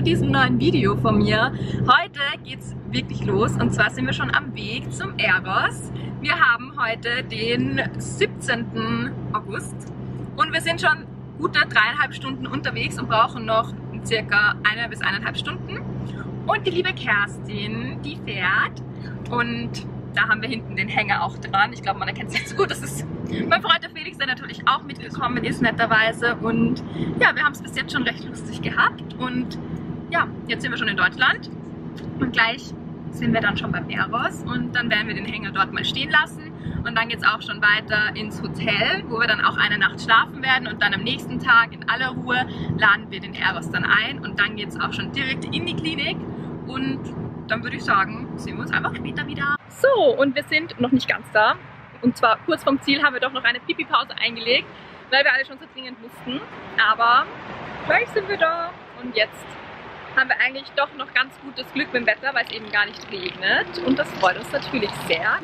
diesem neuen Video von mir. Heute geht's wirklich los und zwar sind wir schon am Weg zum Eros. Wir haben heute den 17. August und wir sind schon gute 3,5 Stunden unterwegs und brauchen noch circa 1 bis 1,5 Stunden. Und die liebe Kerstin, die fährt und da haben wir hinten den Hänger auch dran. Ich glaube, man erkennt es nicht so gut. Das ist mein Freund der Felix, der natürlich auch mitgekommen ist, netterweise. Und ja, wir haben es bis jetzt schon recht lustig gehabt. Und ja, jetzt sind wir schon in Deutschland. Und gleich sind wir dann schon beim Eros. Und dann werden wir den Hänger dort mal stehen lassen. Und dann geht es auch schon weiter ins Hotel, wo wir dann auch eine Nacht schlafen werden. Und dann am nächsten Tag in aller Ruhe laden wir den Eros dann ein. Und dann geht es auch schon direkt in die Klinik. Und dann würde ich sagen, sehen wir uns einfach später wieder. So, und wir sind noch nicht ganz da. Und zwar kurz vorm Ziel haben wir doch noch eine Pipi-Pause eingelegt, weil wir alle schon so dringend mussten. Aber gleich sind wir da. Und jetzt haben wir eigentlich doch noch ganz gutes Glück mit dem Wetter, weil es eben gar nicht regnet. Und das freut uns natürlich sehr.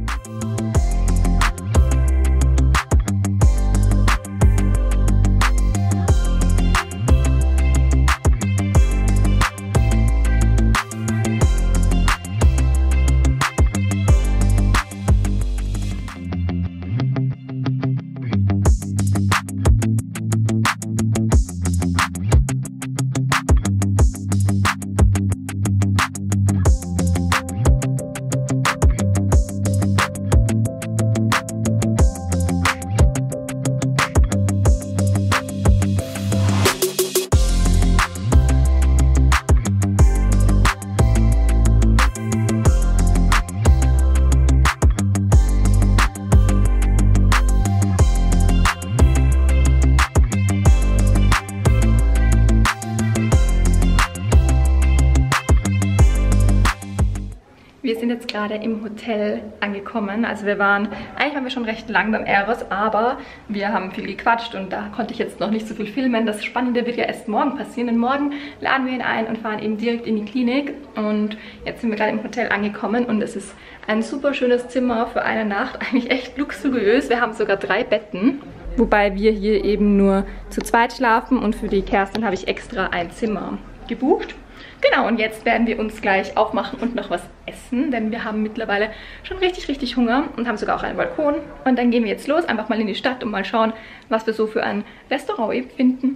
Wir sind jetzt gerade im Hotel angekommen, also eigentlich waren wir schon recht lang beim Eros, aber wir haben viel gequatscht und da konnte ich jetzt noch nicht so viel filmen. Das Spannende wird ja erst morgen passieren, denn morgen laden wir ihn ein und fahren eben direkt in die Klinik und jetzt sind wir gerade im Hotel angekommen und es ist ein super schönes Zimmer für eine Nacht, eigentlich echt luxuriös. Wir haben sogar 3 Betten, wobei wir hier eben nur zu zweit schlafen und für die Kerstin habe ich extra ein Zimmer gebucht. Genau, und jetzt werden wir uns gleich aufmachen und noch was essen, denn wir haben mittlerweile schon richtig Hunger und haben sogar auch einen Balkon. Und dann gehen wir jetzt los, einfach mal in die Stadt und mal schauen, was wir so für ein Restaurant eben finden.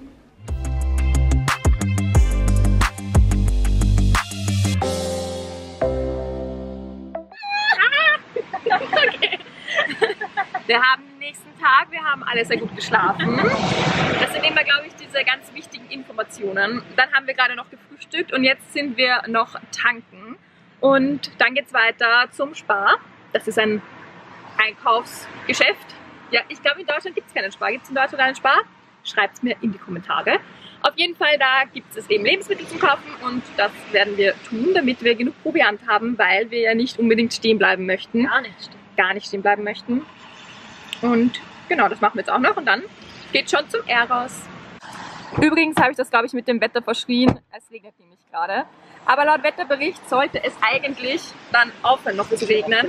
Okay. Wir haben den nächsten Tag, wir haben alle sehr gut geschlafen. Das sind immer, glaube ich, diese ganz wichtigen Informationen. Dann haben wir gerade noch gefrühstückt und jetzt sind wir noch tanken. Und dann geht es weiter zum Spar. Das ist ein Einkaufsgeschäft. Ja, ich glaube, in Deutschland gibt es keinen Spar. Gibt es in Deutschland einen Spar? Schreibt es mir in die Kommentare. Auf jeden Fall, da gibt es eben Lebensmittel zum Kaufen und das werden wir tun, damit wir genug Proviant haben, weil wir ja nicht unbedingt stehen bleiben möchten. Gar nicht stehen bleiben möchten. Und genau, das machen wir jetzt auch noch und dann geht schon zum Eros. Übrigens habe ich das, glaube ich, mit dem Wetter verschrien. Es regnet nämlich gerade. Aber laut Wetterbericht sollte es eigentlich dann aufhören, noch zu regnen.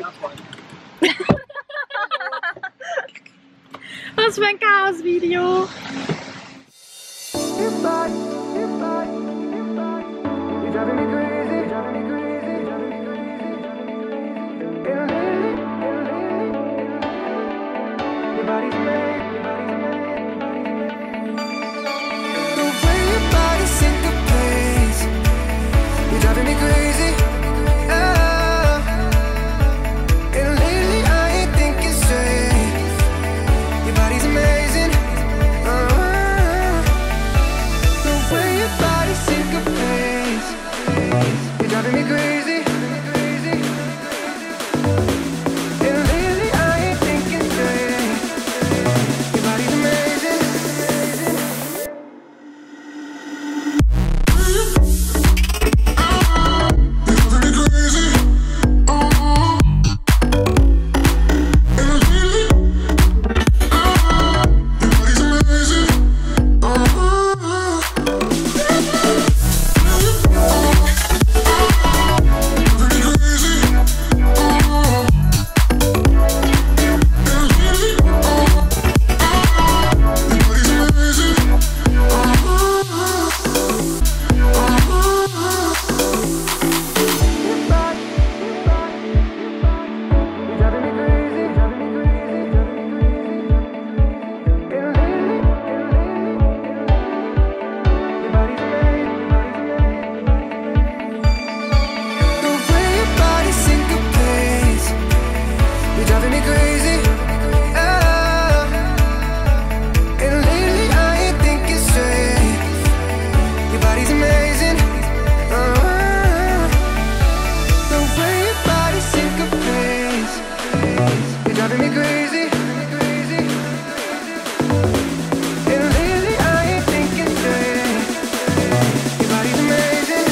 Was für ein Chaos-Video! You're driving me crazy. driving me crazy. And lately I ain't thinking straight. Your body's amazing.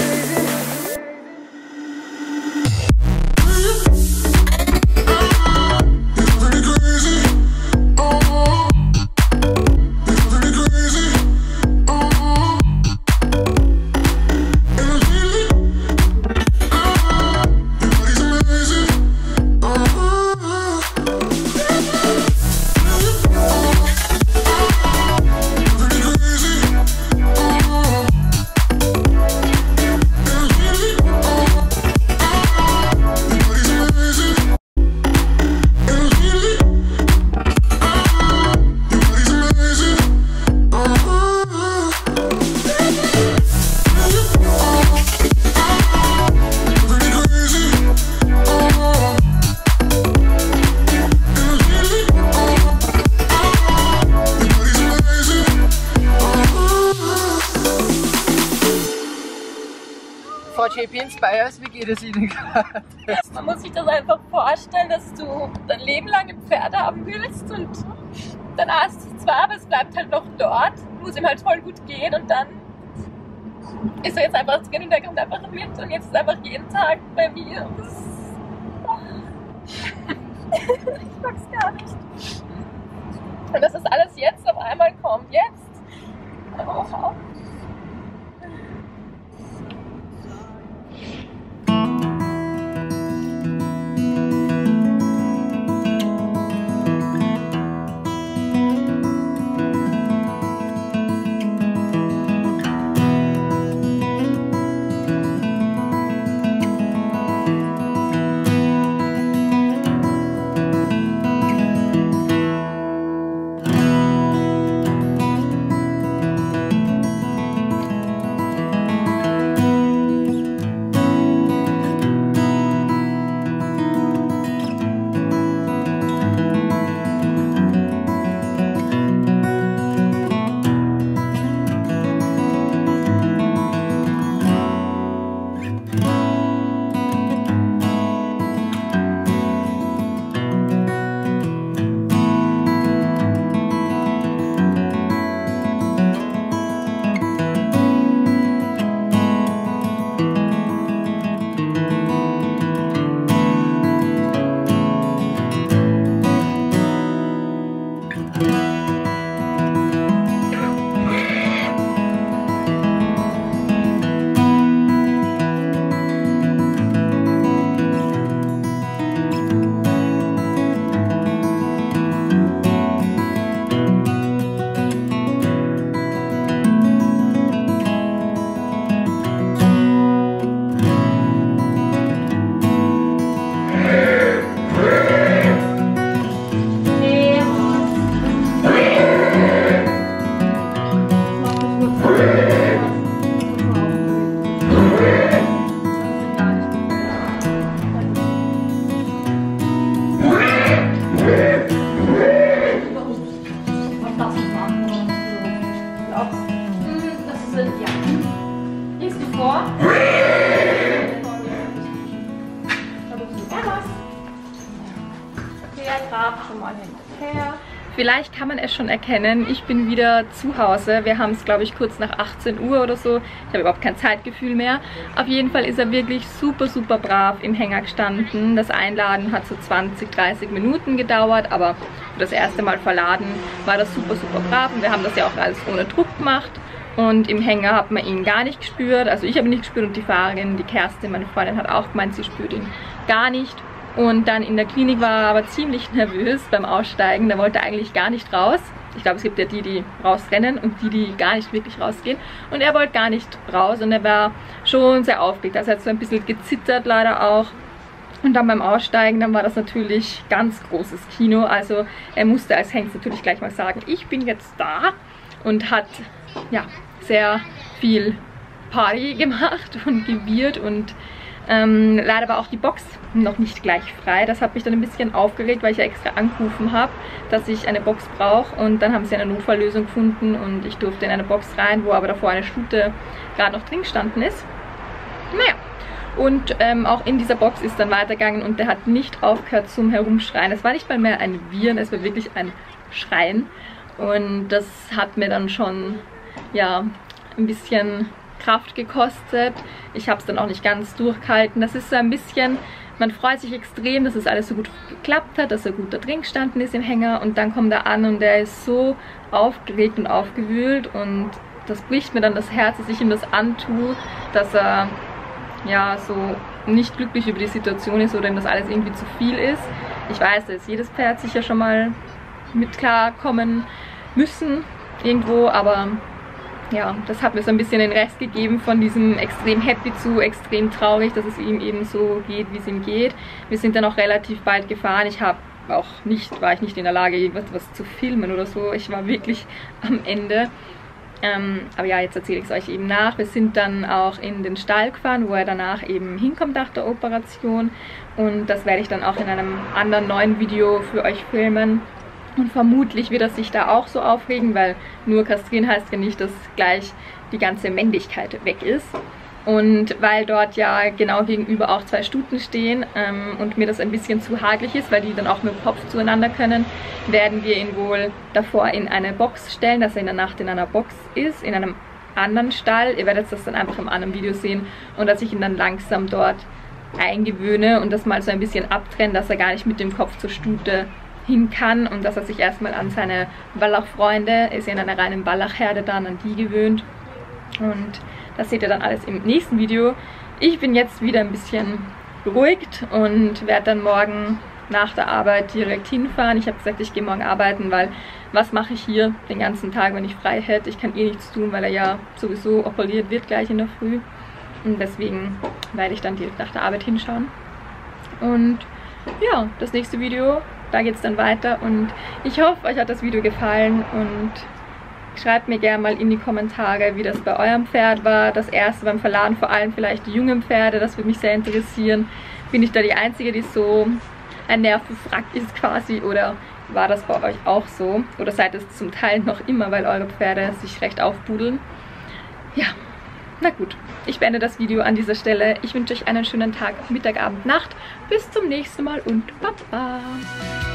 VJP Inspires, wie geht es Ihnen gerade? Man muss sich das einfach vorstellen, dass du dein Leben lang ein Pferd haben willst und dann hast du es zwar, aber es bleibt halt noch dort, wo es ihm halt voll gut geht und dann ist er jetzt einfach drin und der kommt einfach mit und jetzt ist er einfach jeden Tag bei mir und das ich mag's gar nicht. Und dass das alles jetzt auf einmal kommt, jetzt. Oh. Vielleicht kann man es schon erkennen, ich bin wieder zu Hause. Wir haben es, glaube ich, kurz nach 18 Uhr oder so. Ich habe überhaupt kein Zeitgefühl mehr. Auf jeden Fall ist er wirklich super, super brav im Hänger gestanden. Das Einladen hat so 20, 30 Minuten gedauert, aber für das erste Mal verladen war das super, super brav. Und wir haben das ja auch alles ohne Druck gemacht. Und im Hänger hat man ihn gar nicht gespürt. Also ich habe ihn nicht gespürt und die Fahrerin, die Kerstin, meine Freundin, hat auch gemeint, sie spürt ihn gar nicht. Und dann in der Klinik war er aber ziemlich nervös beim Aussteigen. Der wollte eigentlich gar nicht raus. Ich glaube, es gibt ja die, die rausrennen und die, die gar nicht wirklich rausgehen. Und er wollte gar nicht raus und er war schon sehr aufgeregt. Also er hat so ein bisschen gezittert leider auch. Und dann beim Aussteigen, dann war das natürlich ganz großes Kino. Also er musste als Hengst natürlich gleich mal sagen, ich bin jetzt da. Und hat ja sehr viel Party gemacht und gewirrt und leider war auch die Box noch nicht gleich frei. Das hat mich dann ein bisschen aufgeregt, weil ich ja extra angerufen habe, dass ich eine Box brauche. Und dann haben sie eine Notfalllösung gefunden und ich durfte in eine Box rein, wo aber davor eine Stute gerade noch drin gestanden ist. Naja, Und auch in dieser Box ist dann weitergegangen und der hat nicht aufgehört zum Herumschreien. Es war nicht mal mehr ein Wiehern, es war wirklich ein Schreien. Und das hat mir dann schon, ja, ein bisschen Kraft gekostet. Ich habe es dann auch nicht ganz durchgehalten. Das ist so ein bisschen, man freut sich extrem, dass es alles so gut geklappt hat, dass er gut da drin gestanden ist im Hänger. Und dann kommt er an und der ist so aufgeregt und aufgewühlt. Und das bricht mir dann das Herz, dass ich ihm das antue, dass er ja so nicht glücklich über die Situation ist oder ihm das alles irgendwie zu viel ist. Ich weiß, da ist jedes Pferd sicher schon mal mit klarkommen müssen irgendwo, aber ja, das hat mir so ein bisschen den Rest gegeben von diesem extrem happy zu extrem traurig, dass es ihm eben so geht, wie es ihm geht. Wir sind dann auch relativ bald gefahren. War ich nicht in der Lage, irgendwas zu filmen oder so. Ich war wirklich am Ende. Aber ja, jetzt erzähle ich es euch eben nach. Wir sind dann auch in den Stall gefahren, wo er danach eben hinkommt nach der Operation. Und das werde ich dann auch in einem anderen neuen Video für euch filmen. Und vermutlich wird er sich da auch so aufregen, weil nur kastrieren heißt ja nicht, dass gleich die ganze Männlichkeit weg ist. Und weil dort ja genau gegenüber auch 2 Stuten stehen und mir das ein bisschen zu hagelig ist, weil die dann auch mit dem Kopf zueinander können, werden wir ihn wohl davor in eine Box stellen, dass er in der Nacht in einer Box ist, in einem anderen Stall. Ihr werdet das dann einfach im anderen Video sehen und dass ich ihn dann langsam dort eingewöhne und das mal so ein bisschen abtrenne, dass er gar nicht mit dem Kopf zur Stute hin kann und dass er sich erstmal an seine Wallachfreunde, ist ja in einer reinen Wallachherde dann, an die gewöhnt. Und das seht ihr dann alles im nächsten Video. Ich bin jetzt wieder ein bisschen beruhigt und werde dann morgen nach der Arbeit direkt hinfahren. Ich habe gesagt, ich gehe morgen arbeiten, weil was mache ich hier den ganzen Tag, wenn ich frei hätte? Ich kann eh nichts tun, weil er ja sowieso operiert wird gleich in der Früh. Und deswegen werde ich dann direkt nach der Arbeit hinschauen. Und ja, das nächste Video, da geht es dann weiter. Und ich hoffe, euch hat das Video gefallen und schreibt mir gerne mal in die Kommentare, wie das bei eurem Pferd war. Das erste beim Verladen, vor allem vielleicht die jungen Pferde, das würde mich sehr interessieren. Bin ich da die Einzige, die so ein Nervenwrack ist quasi, oder war das bei euch auch so? Oder seid es zum Teil noch immer, weil eure Pferde sich recht aufbudeln? Ja, na gut. Ich beende das Video an dieser Stelle. Ich wünsche euch einen schönen Tag, Mittag, Abend, Nacht. Bis zum nächsten Mal und Baba!